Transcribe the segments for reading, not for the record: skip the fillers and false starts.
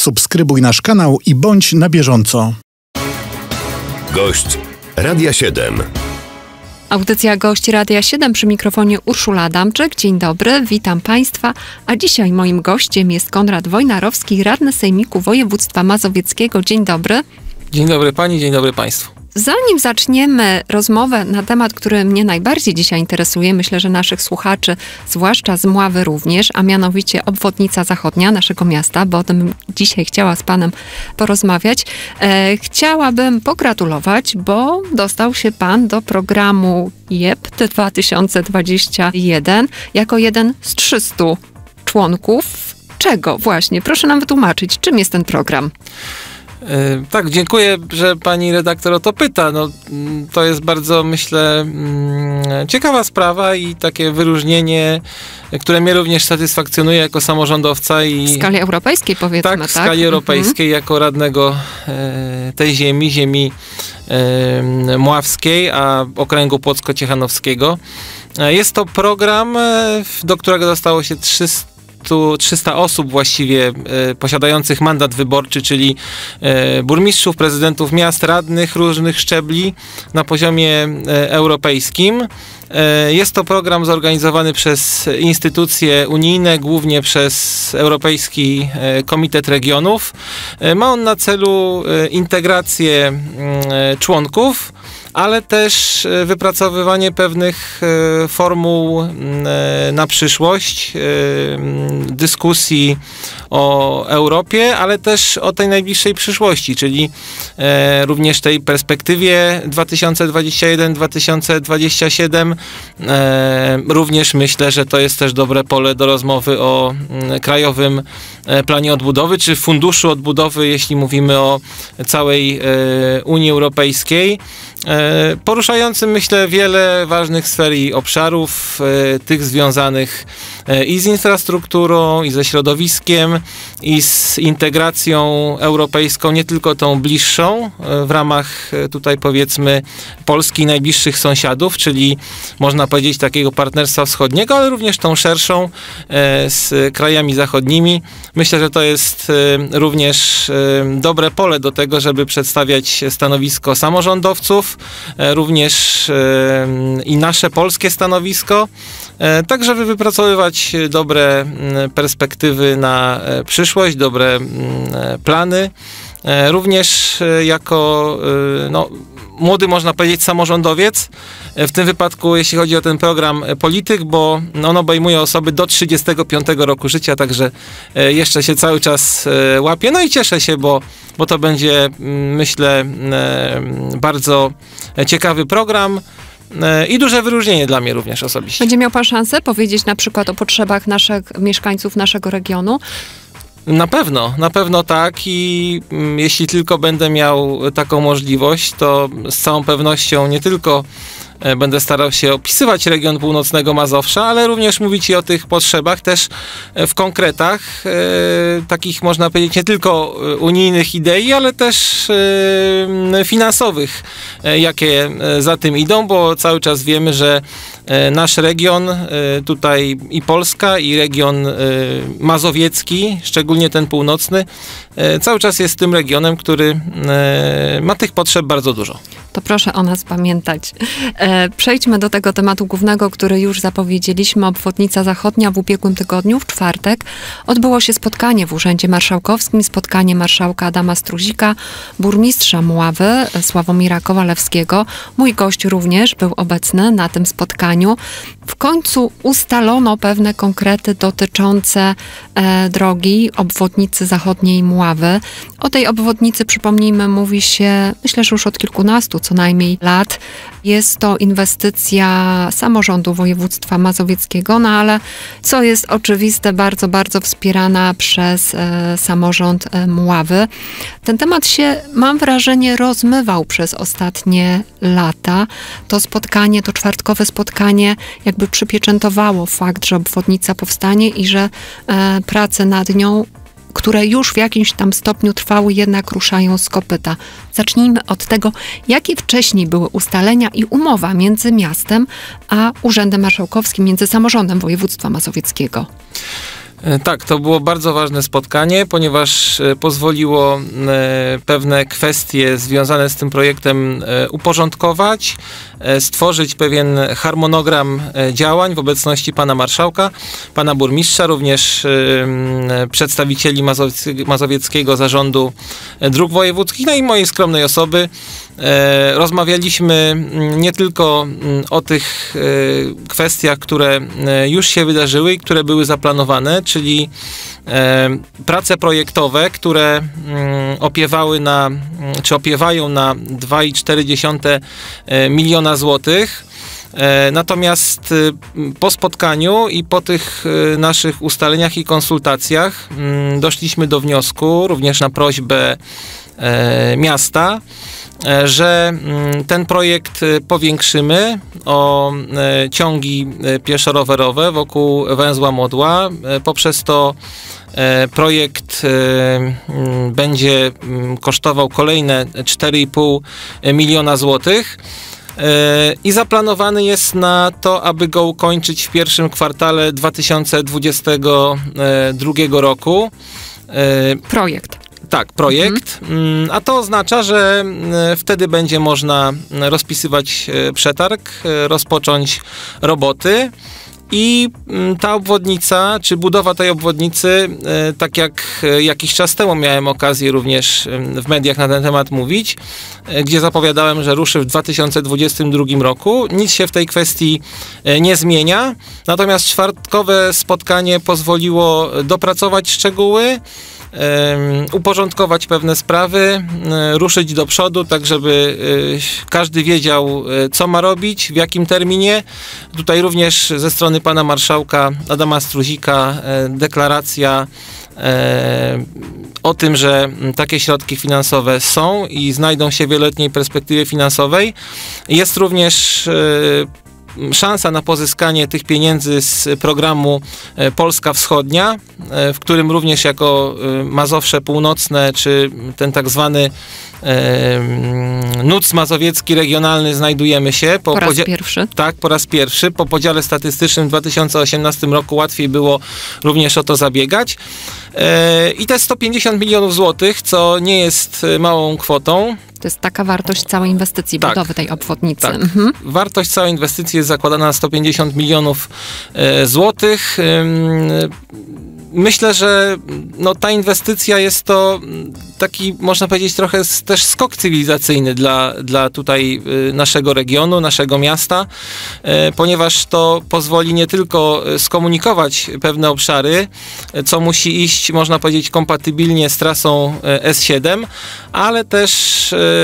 subskrybuj nasz kanał i bądź na bieżąco. Gość Radia 7. Audycja Gość Radia 7 przy mikrofonie Urszula Adamczyk. Dzień dobry, witam Państwa. A dzisiaj moim gościem jest Konrad Wojnarowski, radny Sejmiku Województwa Mazowieckiego. Dzień dobry. Dzień dobry Pani, dzień dobry Państwu. Zanim zaczniemy rozmowę na temat, który mnie najbardziej dzisiaj interesuje, myślę, że naszych słuchaczy, zwłaszcza z Mławy również, a mianowicie obwodnica zachodnia naszego miasta, bo o tym dzisiaj chciała z Panem porozmawiać. Chciałabym pogratulować, bo dostał się Pan do programu JEPT 2021 jako jeden z 300 członków. Czego właśnie? Proszę nam wytłumaczyć, czym jest ten program? Tak, dziękuję, że pani redaktor o to pyta. No, to jest bardzo, myślę, ciekawa sprawa i takie wyróżnienie, które mnie również satysfakcjonuje jako samorządowca. W skali europejskiej, powiedzmy, tak? Tak, w skali europejskiej, jako radnego tej ziemi mławskiej, a okręgu płocko-ciechanowskiego. Jest to program, do którego dostało się 300 osób właściwie posiadających mandat wyborczy, czyli burmistrzów, prezydentów miast, radnych różnych szczebli na poziomie europejskim. Jest to program zorganizowany przez instytucje unijne, głównie przez Europejski Komitet Regionów. Ma on na celu integrację członków, ale też wypracowywanie pewnych formuł na przyszłość, dyskusji o Europie, ale też o tej najbliższej przyszłości, czyli również tej perspektywie 2021-2027. Również myślę, że to jest też dobre pole do rozmowy o Krajowym Planie Odbudowy, czy Funduszu Odbudowy, jeśli mówimy o całej Unii Europejskiej, poruszającym, myślę, wiele ważnych sfer i obszarów, tych związanych i z infrastrukturą, i ze środowiskiem, i z integracją europejską, nie tylko tą bliższą, w ramach tutaj, powiedzmy, Polski i najbliższych sąsiadów, czyli można powiedzieć takiego partnerstwa wschodniego, ale również tą szerszą z krajami zachodnimi. Myślę, że to jest również dobre pole do tego, żeby przedstawiać stanowisko samorządowców, również i nasze polskie stanowisko, tak żeby wypracowywać dobre perspektywy na przyszłość, dobre plany. Również jako młody, można powiedzieć, samorządowiec, w tym wypadku, jeśli chodzi o ten program, polityk, bo on obejmuje osoby do 35 roku życia, także jeszcze się cały czas łapie. No i cieszę się, bo to będzie, myślę, bardzo ciekawy program. I duże wyróżnienie dla mnie również osobiście. Będzie miał Pan szansę powiedzieć na przykład o potrzebach mieszkańców naszego regionu? Na pewno tak i jeśli tylko będę miał taką możliwość, to z całą pewnością nie tylko będę starał się opisywać region północnego Mazowsza, ale również mówić i o tych potrzebach też w konkretach, takich, można powiedzieć, nie tylko unijnych idei, ale też finansowych, jakie za tym idą, bo cały czas wiemy, że nasz region, tutaj i Polska, i region mazowiecki, szczególnie ten północny, cały czas jest tym regionem, który ma tych potrzeb bardzo dużo. To proszę o nas pamiętać. Przejdźmy do tego tematu głównego, który już zapowiedzieliśmy. Obwodnica zachodnia. W ubiegłym tygodniu, w czwartek, odbyło się spotkanie w Urzędzie Marszałkowskim, spotkanie marszałka Adama Struzika, burmistrza Mławy, Sławomira Kowalewskiego. Mój gość również był obecny na tym spotkaniu. W końcu ustalono pewne konkrety dotyczące drogi obwodnicy zachodniej Mławy. O tej obwodnicy, przypomnijmy, mówi się, myślę, że już od kilkunastu co najmniej lat. Jest to inwestycja samorządu województwa mazowieckiego, no ale co jest oczywiste, bardzo, bardzo wspierana przez samorząd Mławy. Ten temat się, mam wrażenie, rozmywał przez ostatnie lata. To spotkanie, to czwartkowe spotkanie jakby przypieczętowało fakt, że obwodnica powstanie i że prace nad nią, które już w jakimś tam stopniu trwały, jednak ruszają z kopyta. Zacznijmy od tego, jakie wcześniej były ustalenia i umowa między miastem a Urzędem Marszałkowskim, między samorządem województwa mazowieckiego. Tak, to było bardzo ważne spotkanie, ponieważ pozwoliło pewne kwestie związane z tym projektem uporządkować, stworzyć pewien harmonogram działań w obecności pana marszałka, pana burmistrza, również przedstawicieli Mazowieckiego Zarządu Dróg Wojewódzkich, no i mojej skromnej osoby. Rozmawialiśmy nie tylko o tych kwestiach, które już się wydarzyły i które były zaplanowane, czyli prace projektowe, które opiewają na 2,4 miliona złotych. Natomiast po spotkaniu i po tych naszych ustaleniach i konsultacjach doszliśmy do wniosku, również na prośbę miasta, że ten projekt powiększymy o ciągi pieszo-rowerowe wokół węzła Modła. Poprzez to projekt będzie kosztował kolejne 4,5 miliona złotych. I zaplanowany jest na to, aby go ukończyć w pierwszym kwartale 2022 roku. Projekt. Tak, projekt. A to oznacza, że wtedy będzie można rozpisywać przetarg, rozpocząć roboty. I ta obwodnica, czy budowa tej obwodnicy, tak jak jakiś czas temu miałem okazję również w mediach na ten temat mówić, gdzie zapowiadałem, że ruszy w 2022 roku. Nic się w tej kwestii nie zmienia. Natomiast czwartkowe spotkanie pozwoliło dopracować szczegóły, uporządkować pewne sprawy, ruszyć do przodu, tak żeby każdy wiedział, co ma robić, w jakim terminie. Tutaj również ze strony pana marszałka Adama Struzika deklaracja o tym, że takie środki finansowe są i znajdą się w wieloletniej perspektywie finansowej. Jest również szansa na pozyskanie tych pieniędzy z programu Polska Wschodnia, w którym również jako Mazowsze Północne, czy ten tak zwany NUTS mazowiecki regionalny znajdujemy się. Po raz pierwszy. Tak, po raz pierwszy. Po podziale statystycznym w 2018 roku łatwiej było również o to zabiegać. I te 150 milionów złotych, co nie jest małą kwotą. To jest taka wartość całej inwestycji, budowy tej obwodnicy. Tak. Wartość całej inwestycji jest zakładana na 150 milionów złotych. Myślę, że ta inwestycja jest to taki, można powiedzieć, trochę też skok cywilizacyjny dla tutaj naszego regionu, naszego miasta, ponieważ to pozwoli nie tylko skomunikować pewne obszary, co musi iść, można powiedzieć, kompatybilnie z trasą S7, ale też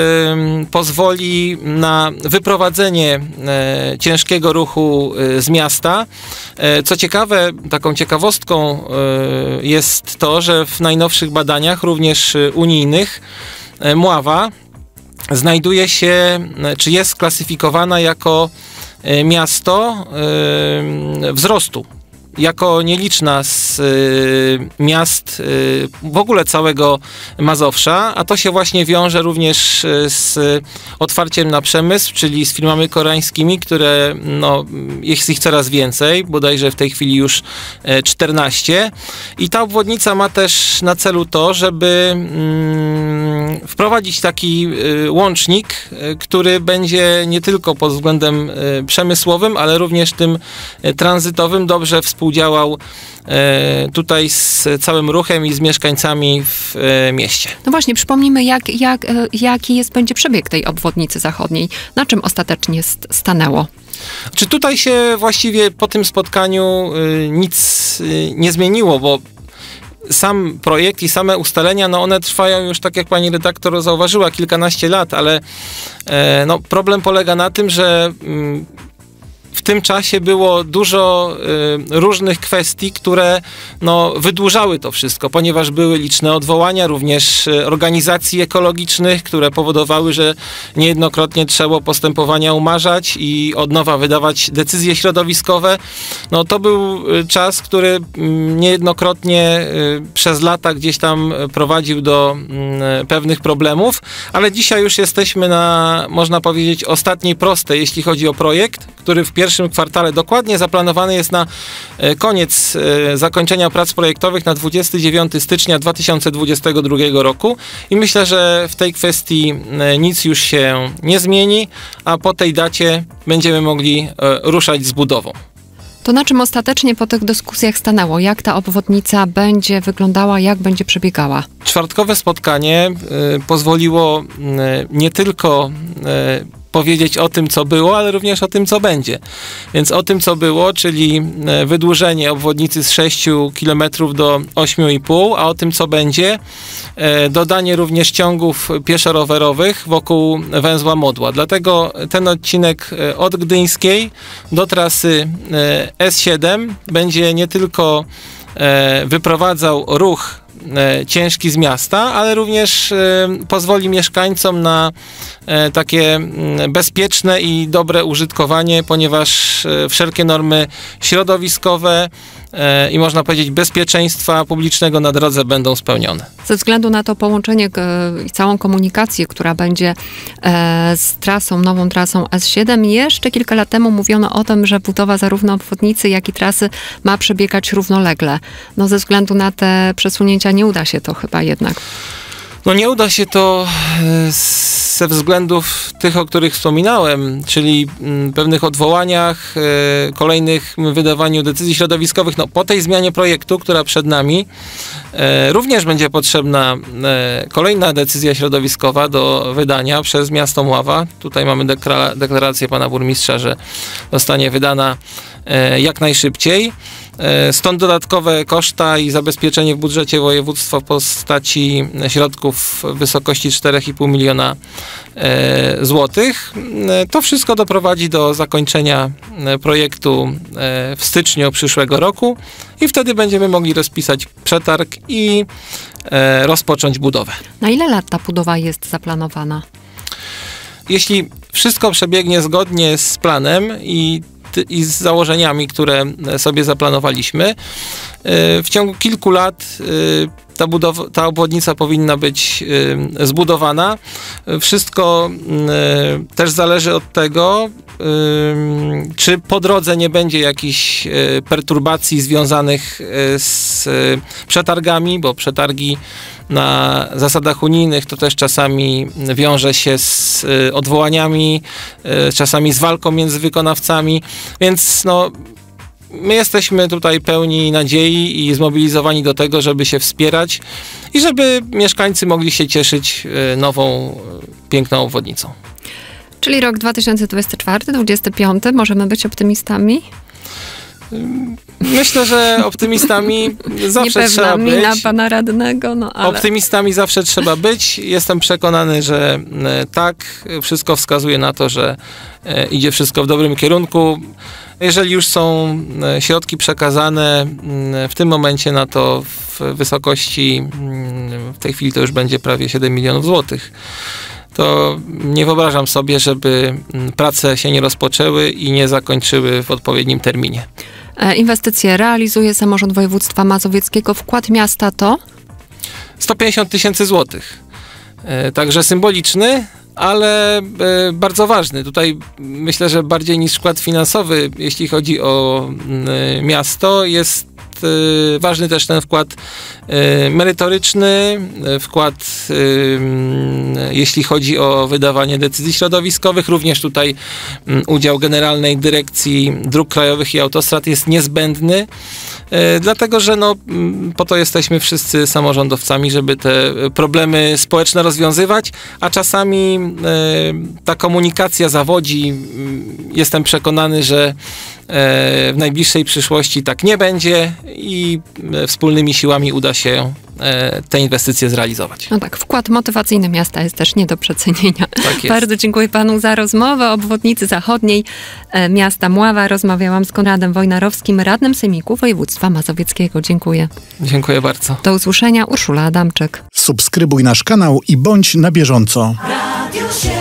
pozwoli na wyprowadzenie ciężkiego ruchu z miasta. Co ciekawe, taką ciekawostką jest to, że w najnowszych badaniach, również unijnych, Mława znajduje się, czy jest klasyfikowana jako miasto wzrostu. Jako nieliczna z miast w ogóle całego Mazowsza, a to się właśnie wiąże również z otwarciem na przemysł, czyli z firmami koreańskimi, które jest ich coraz więcej, bodajże w tej chwili już 14. I ta obwodnica ma też na celu to, żeby wprowadzić taki łącznik, który będzie nie tylko pod względem przemysłowym, ale również tym tranzytowym dobrze współdziałał tutaj z całym ruchem i z mieszkańcami w mieście. No właśnie, przypomnijmy, jaki będzie przebieg tej obwodnicy zachodniej. Na czym ostatecznie stanęło? Czy tutaj się właściwie po tym spotkaniu nic nie zmieniło, bo sam projekt i same ustalenia, one trwają już, tak jak pani redaktor zauważyła, kilkanaście lat, ale problem polega na tym, że w tym czasie było dużo różnych kwestii, które wydłużały to wszystko, ponieważ były liczne odwołania, również organizacji ekologicznych, które powodowały, że niejednokrotnie trzeba postępowania umarzać i od nowa wydawać decyzje środowiskowe. To był czas, który niejednokrotnie przez lata gdzieś tam prowadził do pewnych problemów, ale dzisiaj już jesteśmy na, można powiedzieć, ostatniej prostej, jeśli chodzi o projekt, który w pierwszym kwartale dokładnie zaplanowany jest na koniec zakończenia prac projektowych na 29 stycznia 2022 roku i myślę, że w tej kwestii nic już się nie zmieni, a po tej dacie będziemy mogli ruszać z budową. To na czym ostatecznie po tych dyskusjach stanęło? Jak ta obwodnica będzie wyglądała, jak będzie przebiegała? Czwartkowe spotkanie pozwoliło nie tylko powiedzieć o tym, co było, ale również o tym, co będzie. Więc o tym, co było, czyli wydłużenie obwodnicy z 6 km do 8,5, a o tym, co będzie, dodanie również ciągów pieszo-rowerowych wokół węzła Modła. Dlatego ten odcinek od Gdyńskiej do trasy S7 będzie nie tylko wyprowadzał ruch ciężki z miasta, ale również pozwoli mieszkańcom na takie bezpieczne i dobre użytkowanie, ponieważ wszelkie normy środowiskowe i można powiedzieć bezpieczeństwa publicznego na drodze będą spełnione. Ze względu na to połączenie i całą komunikację, która będzie z trasą, nową trasą S7, jeszcze kilka lat temu mówiono o tym, że budowa zarówno obwodnicy, jak i trasy ma przebiegać równolegle. No ze względu na te przesunięcia nie uda się to chyba jednak. No nie uda się to ze względów tych, o których wspominałem, czyli pewnych odwołaniach, kolejnych wydawaniu decyzji środowiskowych. No, po tej zmianie projektu, która przed nami, również będzie potrzebna kolejna decyzja środowiskowa do wydania przez miasto Mława. Tutaj mamy deklarację pana burmistrza, że zostanie wydana jak najszybciej. Stąd dodatkowe koszta i zabezpieczenie w budżecie województwa w postaci środków w wysokości 4,5 miliona złotych. To wszystko doprowadzi do zakończenia projektu w styczniu przyszłego roku i wtedy będziemy mogli rozpisać przetarg i rozpocząć budowę. Na ile lat ta budowa jest zaplanowana? Jeśli wszystko przebiegnie zgodnie z planem i z założeniami, które sobie zaplanowaliśmy, w ciągu kilku lat ta obwodnica powinna być zbudowana. Wszystko też zależy od tego, czy po drodze nie będzie jakichś perturbacji związanych z przetargami, bo przetargi na zasadach unijnych to też czasami wiąże się z odwołaniami, czasami z walką między wykonawcami, więc no, my jesteśmy tutaj pełni nadziei i zmobilizowani do tego, żeby się wspierać i żeby mieszkańcy mogli się cieszyć nową, piękną obwodnicą. Czyli rok 2024-2025, możemy być optymistami? Myślę, że optymistami zawsze trzeba być. Niepewna mina pana radnego, no ale... Optymistami zawsze trzeba być. Jestem przekonany, że tak. Wszystko wskazuje na to, że idzie wszystko w dobrym kierunku. Jeżeli już są środki przekazane w tym momencie na to w wysokości, w tej chwili to już będzie prawie 7 milionów złotych, to nie wyobrażam sobie, żeby prace się nie rozpoczęły i nie zakończyły w odpowiednim terminie. Inwestycje realizuje samorząd województwa mazowieckiego. Wkład miasta to? 150 000 złotych. Także symboliczny, ale bardzo ważny. Tutaj myślę, że bardziej niż wkład finansowy, jeśli chodzi o miasto, jest ważny też ten wkład merytoryczny, wkład jeśli chodzi o wydawanie decyzji środowiskowych. Również tutaj udział Generalnej Dyrekcji Dróg Krajowych i Autostrad jest niezbędny, dlatego że no, po to jesteśmy wszyscy samorządowcami, żeby te problemy społeczne rozwiązywać, a czasami ta komunikacja zawodzi. Jestem przekonany, że w najbliższej przyszłości tak nie będzie i wspólnymi siłami uda się te inwestycje zrealizować. No tak, wkład motywacyjny miasta jest też nie do przecenienia. Tak jest. Bardzo dziękuję panu za rozmowę o obwodnicy zachodniej miasta Mława. Rozmawiałam z Konradem Wojnarowskim, radnym sejmiku województwa mazowieckiego. Dziękuję. Dziękuję bardzo. Do usłyszenia. Urszula Adamczyk. Subskrybuj nasz kanał i bądź na bieżąco. Radio 7.